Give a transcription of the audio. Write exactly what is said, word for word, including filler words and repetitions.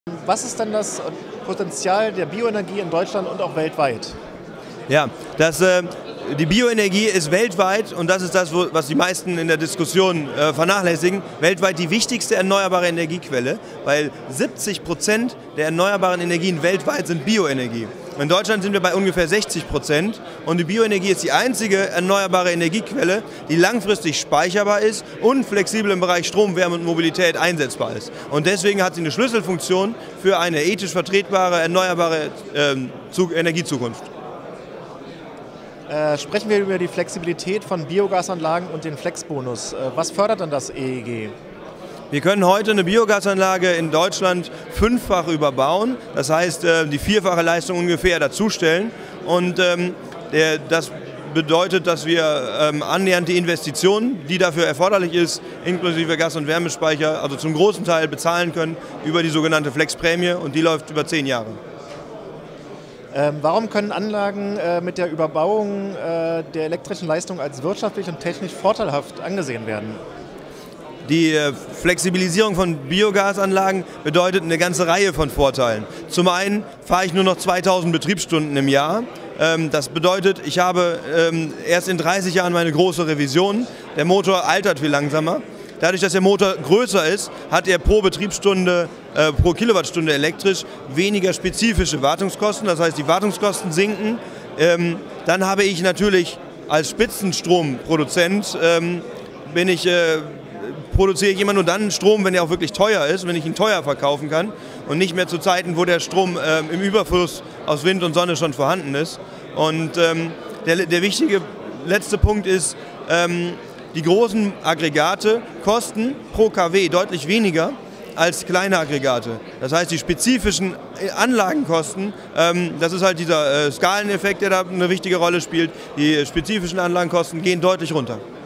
Was ist denn das Potenzial der Bioenergie in Deutschland und auch weltweit? Ja, das, äh, die Bioenergie ist weltweit, und das ist das, wo, was die meisten in der Diskussion äh, vernachlässigen, weltweit die wichtigste erneuerbare Energiequelle, weil siebzig Prozent der erneuerbaren Energien weltweit sind Bioenergie. In Deutschland sind wir bei ungefähr sechzig Prozent, und die Bioenergie ist die einzige erneuerbare Energiequelle, die langfristig speicherbar ist und flexibel im Bereich Strom, Wärme und Mobilität einsetzbar ist. Und deswegen hat sie eine Schlüsselfunktion für eine ethisch vertretbare, erneuerbare ähm, Energiezukunft. Äh, sprechen wir über die Flexibilität von Biogasanlagen und den Flexbonus. Äh, was fördert denn das E E G? Wir können heute eine Biogasanlage in Deutschland fünffach überbauen, das heißt die vierfache Leistung ungefähr dazustellen, und ähm, der, das bedeutet, dass wir ähm, annähernd die Investition, die dafür erforderlich ist, inklusive Gas- und Wärmespeicher, also zum großen Teil bezahlen können über die sogenannte Flexprämie, und die läuft über zehn Jahre. Ähm, warum können Anlagen äh, mit der Überbauung äh, der elektrischen Leistung als wirtschaftlich und technisch vorteilhaft angesehen werden? Die Flexibilisierung von Biogasanlagen bedeutet eine ganze Reihe von Vorteilen. Zum einen fahre ich nur noch zweitausend Betriebsstunden im Jahr. Das bedeutet, ich habe erst in dreißig Jahren meine große Revision. Der Motor altert viel langsamer. Dadurch, dass der Motor größer ist, hat er pro Betriebsstunde, äh, pro Kilowattstunde elektrisch weniger spezifische Wartungskosten. Das heißt, die Wartungskosten sinken. Ähm, dann habe ich natürlich als Spitzenstromproduzent, ähm, bin ich... Äh, produziere ich immer nur dann Strom, wenn er auch wirklich teuer ist, wenn ich ihn teuer verkaufen kann, und nicht mehr zu Zeiten, wo der Strom ähm, im Überfluss aus Wind und Sonne schon vorhanden ist. Und ähm, der, der wichtige letzte Punkt ist, ähm, die großen Aggregate kosten pro Kilowatt deutlich weniger als kleine Aggregate. Das heißt, die spezifischen Anlagenkosten, ähm, das ist halt dieser äh, Skaleneffekt, der da eine wichtige Rolle spielt, die spezifischen Anlagenkosten gehen deutlich runter.